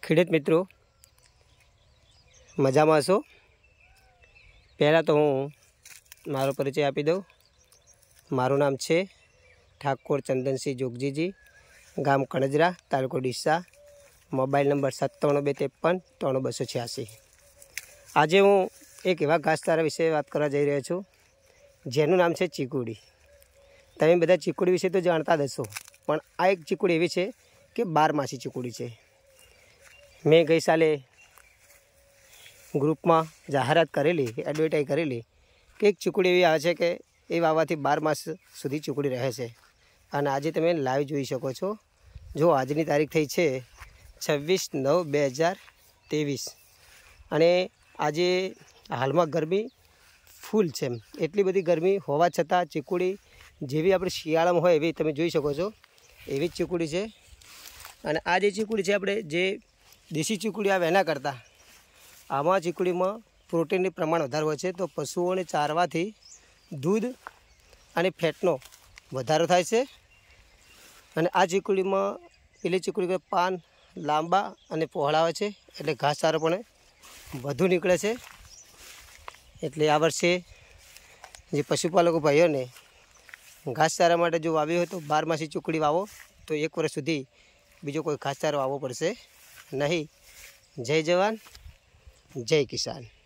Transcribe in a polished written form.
ખેડૂત મિત્રો મજામાં છો? પહેલાં તો હું મારો પરિચય આપી દઉં। મારું નામ છે ઠાકોર ચંદનસિંહ જોગજીજી, ગામ કણજરા, તાલુકો ડીસા, મોબાઈલ નંબર 9723533286। આજે હું એક એવા ઘાસચારા વિશે વાત કરવા જઈ રહ્યો છું જેનું નામ છે ચીકુડી। તમે બધા ચીકુડી વિશે તો જાણતા જ હશો, પણ આ એક ચીકુડી એવી છે કે 12 માસી ચીકુડી છે। મેં ગઈ સાલે ગ્રુપમાં જાહેરાત કરેલી, એડવર્ટાઈઝ કરેલી કે એક ચીકુડી એવી આવે છે કે એ વાવવાથી 12 માસ સુધી ચીકુડી રહે છે। અને આજે તમે લાઈવ જોઈ શકો છો। જો આજની તારીખ થઈ છે 26/9/2023 અને આજે હાલમાં ગરમી ફૂલ છે। એટલી બધી ગરમી હોવા છતાં ચીકુડી જેવી આપણે શિયાળામાં હોય એવી તમે જોઈ શકો છો, એવી જ ચીકુડી છે। અને આ જે ચીકુડી છે, આપણે જે દેશી ચીકુડી આવે એના કરતાં આમાં ચીકુડીમાં પ્રોટીનનું પ્રમાણ વધારે હોય છે। તો પશુઓને ચારવાથી દૂધ અને ફેટનો વધારો થાય છે। અને આ ચીકુડીમાં પેલી ચીકુડી પાન લાંબા અને પહોળા હોય છે, એટલે ઘાસચારો પણ વધુ નીકળે છે। એટલે આ વર્ષે જે પશુપાલકો ભાઈઓને ઘાસચારા માટે જો વાવી હોય તો 12 માસી ચીકુડી વાવો, તો 1 વર્ષ સુધી બીજો કોઈ ઘાસચારો વાવવો પડશે નહીં। જય જવાન, જય કિસાન।